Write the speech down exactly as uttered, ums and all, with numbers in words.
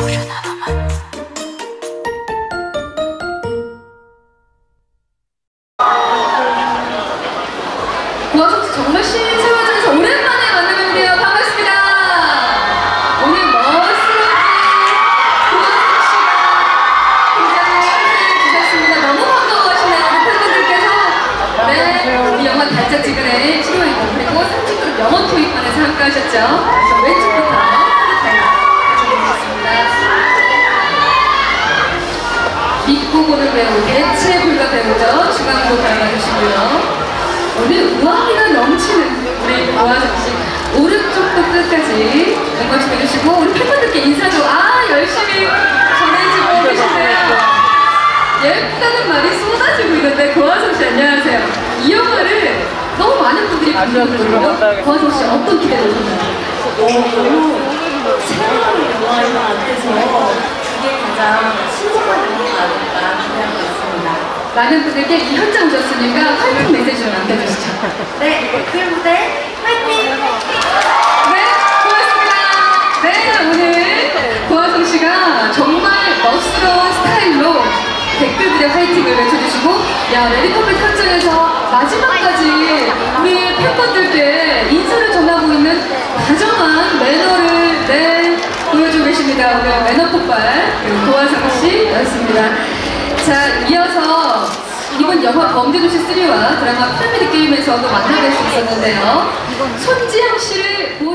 고화성 씨 정말 신세화전에서 오랜만에 만나는데요. 반갑습니다. 오늘 멋스럽게 고화성 씨가 굉장히 참여해 주셨습니다. 너무 반가워하시네요. 우리 팬분들께서. 네, 우리 영화 달짝지근의 칠호이고 그리고 삼 층 그룹 영어 토익반에서 함께 하셨죠. 그래서 왼쪽부터 믿고 보는 배우, 대체 불가 배우죠. 중앙도 닮아주시고요. 오늘 우아미가 넘치는 우리 고화성 씨 오른쪽도 끝까지 응원해 주시고 우리 팬분들께 인사도 아 열심히 전해주고 계신데요. 예쁘다는 말이 쏟아지고 있는데 고화성 씨 안녕하세요. 이 영화를 너무 많은 분들이 기대해주고 고화성 씨 어떤 기대를 하셨나요? 너무 새로운 영화인 것 같아서 이게 가장 신선한 영화가 아닐까 생각하고 있습니다. 많은 분들께 이 현장 오셨으니까 화이팅 메시지를 남겨주시죠. 네, 그 무대 화이팅! 네, 고맙습니다. 네, 오늘 고화성 씨가 정말 멋스러운 스타일로 댓글들의 화이팅을 외쳐주시고 야, 레드카펫 현장에서 마지막까지 우리 팬분들께 인사를 전하고 있는 다정한 매너를 네, 보여주고 계십니다. 오늘 매너 폭발 고화성 씨였습니다. 자, 이어서 이번 영화 범죄도시 쓰리와 드라마 피라미드 게임에서도 만나뵐 수 있었는데요. 손지향 씨를